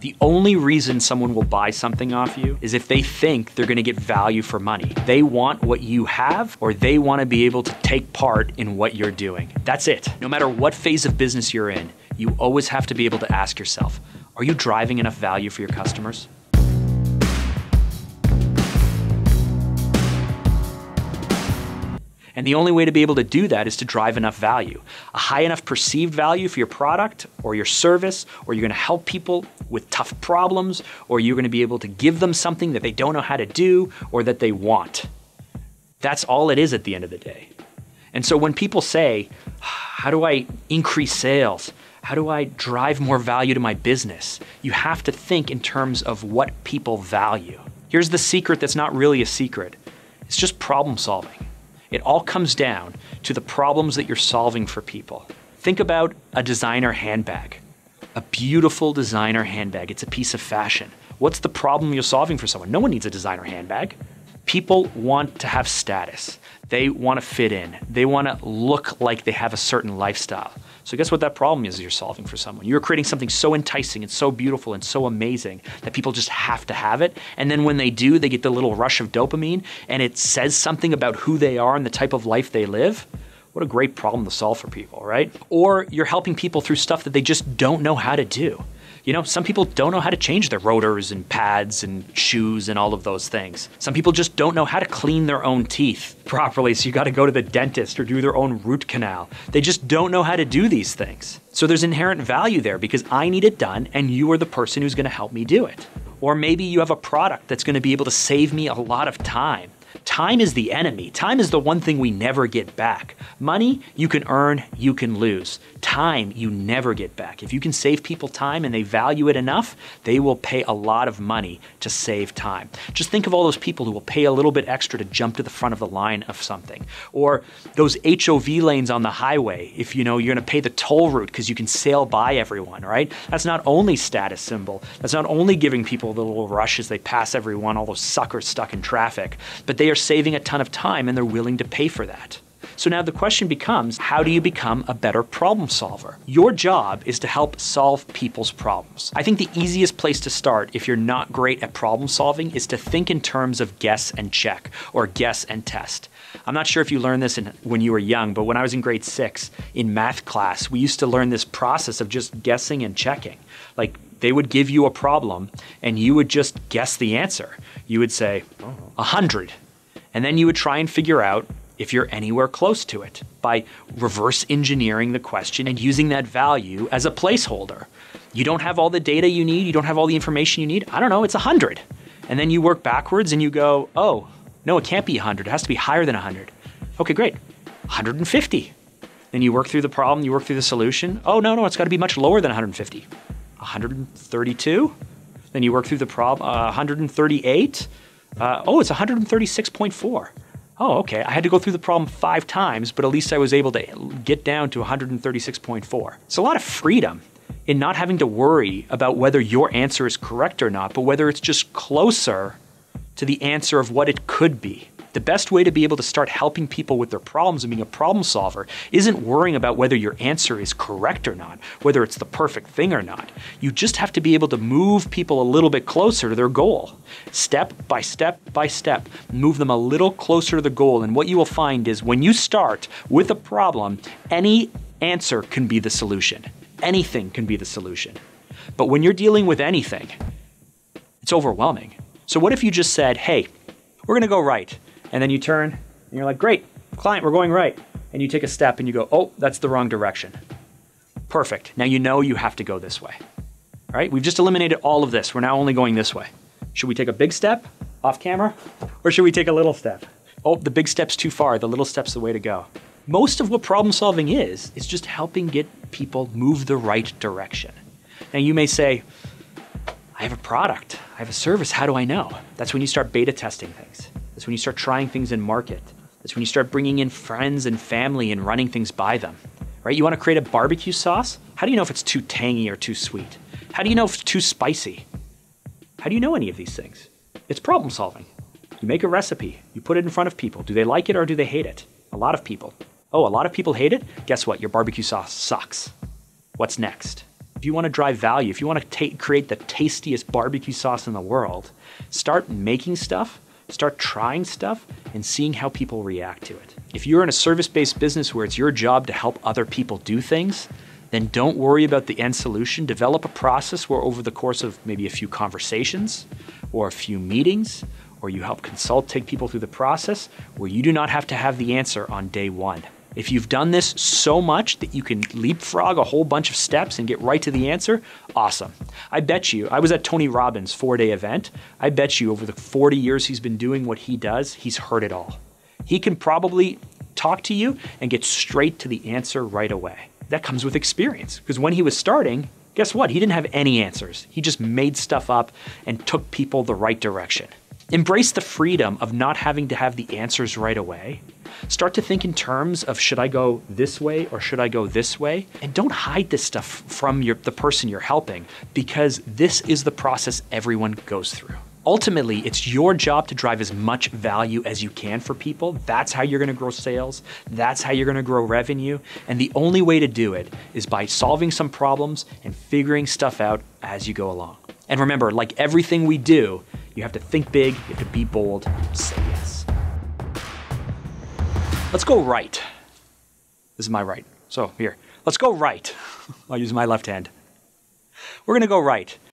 The only reason someone will buy something off you is if they think they're gonna get value for money. They want what you have, or they wanna be able to take part in what you're doing. That's it. No matter what phase of business you're in, you always have to be able to ask yourself, are you driving enough value for your customers? And the only way to be able to do that is to drive enough value. A high enough perceived value for your product or your service, or you're gonna help people with tough problems, or you're gonna be able to give them something that they don't know how to do or that they want. That's all it is at the end of the day. And so when people say, how do I increase sales? How do I drive more value to my business? You have to think in terms of what people value. Here's the secret that's not really a secret. It's just problem solving. It all comes down to the problems that you're solving for people. Think about a designer handbag. A beautiful designer handbag. It's a piece of fashion. What's the problem you're solving for someone? No one needs a designer handbag. People want to have status. They want to fit in. They want to look like they have a certain lifestyle. So guess what that problem is you're solving for someone? You're creating something so enticing and so beautiful and so amazing that people just have to have it. And then when they do, they get the little rush of dopamine and it says something about who they are and the type of life they live. What a great problem to solve for people, right? Or you're helping people through stuff that they just don't know how to do. You know, some people don't know how to change their rotors and pads and shoes and all of those things. Some people just don't know how to clean their own teeth properly, so you gotta go to the dentist or do their own root canal. They just don't know how to do these things. So there's inherent value there because I need it done and you are the person who's gonna help me do it. Or maybe you have a product that's gonna be able to save me a lot of time. Time is the enemy. Time is the one thing we never get back. Money, you can earn, you can lose. Time, you never get back. If you can save people time and they value it enough, they will pay a lot of money to save time. Just think of all those people who will pay a little bit extra to jump to the front of the line of something. Or those HOV lanes on the highway, if you know you're gonna pay the toll route because you can sail by everyone, right? That's not only status symbol, that's not only giving people the little rush as they pass everyone, all those suckers stuck in traffic, but they are saving a ton of time and they're willing to pay for that. So now the question becomes, how do you become a better problem solver? Your job is to help solve people's problems. I think the easiest place to start if you're not great at problem solving is to think in terms of guess and check or guess and test. I'm not sure if you learned this when you were young, but when I was in grade 6 in math class, we used to learn this process of just guessing and checking. Like they would give you a problem and you would just guess the answer. You would say 100. And then you would try and figure out if you're anywhere close to it by reverse engineering the question and using that value as a placeholder. You don't have all the data you need, you don't have all the information you need, I don't know, it's 100. And then you work backwards and you go, oh, no, it can't be 100, it has to be higher than 100. Okay, great, 150. Then you work through the problem, you work through the solution. Oh, no, it's gotta be much lower than 150. 132? Then you work through the problem, 138? Oh, it's 136.4. Oh, okay, I had to go through the problem 5 times, but at least I was able to get down to 136.4. It's a lot of freedom in not having to worry about whether your answer is correct or not, but whether it's just closer to the answer of what it could be. The best way to be able to start helping people with their problems and being a problem solver isn't worrying about whether your answer is correct or not, whether it's the perfect thing or not. You just have to be able to move people a little bit closer to their goal. Step by step by step, move them a little closer to the goal. And what you will find is when you start with a problem, any answer can be the solution. Anything can be the solution. But when you're dealing with anything, it's overwhelming. So what if you just said, hey, we're gonna go right. And then you turn and you're like, great, client, we're going right. And you take a step and you go, oh, that's the wrong direction. Perfect. Now you know you have to go this way. All right, we've just eliminated all of this. We're now only going this way. Should we take a big step off camera or should we take a little step? Oh, the big step's too far. The little step's the way to go. Most of what problem solving is just helping get people move the right direction. Now you may say, I have a product, I have a service, how do I know? That's when you start beta testing things. That's when you start trying things in market. That's when you start bringing in friends and family and running things by them, right? You want to create a barbecue sauce? How do you know if it's too tangy or too sweet? How do you know if it's too spicy? How do you know any of these things? It's problem solving. You make a recipe, you put it in front of people. Do they like it or do they hate it? A lot of people. Oh, a lot of people hate it? Guess what? Your barbecue sauce sucks. What's next? If you want to drive value, if you want to create the tastiest barbecue sauce in the world, start making stuff, start trying stuff, and seeing how people react to it. If you're in a service-based business where it's your job to help other people do things, then don't worry about the end solution. Develop a process where over the course of maybe a few conversations or a few meetings, or you help take people through the process where you do not have to have the answer on day one. If you've done this so much that you can leapfrog a whole bunch of steps and get right to the answer, awesome. I bet you, I was at Tony Robbins' 4-day event. I bet you over the 40 years he's been doing what he does, he's heard it all. He can probably talk to you and get straight to the answer right away. That comes with experience, because when he was starting, guess what? He didn't have any answers. He just made stuff up and took people the right direction. Embrace the freedom of not having to have the answers right away. Start to think in terms of, should I go this way or should I go this way? And don't hide this stuff from the person you're helping, because this is the process everyone goes through. Ultimately, it's your job to drive as much value as you can for people. That's how you're gonna grow sales. That's how you're gonna grow revenue. And the only way to do it is by solving some problems and figuring stuff out as you go along. And remember, like everything we do, you have to think big, you have to be bold, say yes. Let's go right. This is my right. So here, let's go right. I'll use my left hand. We're gonna go right.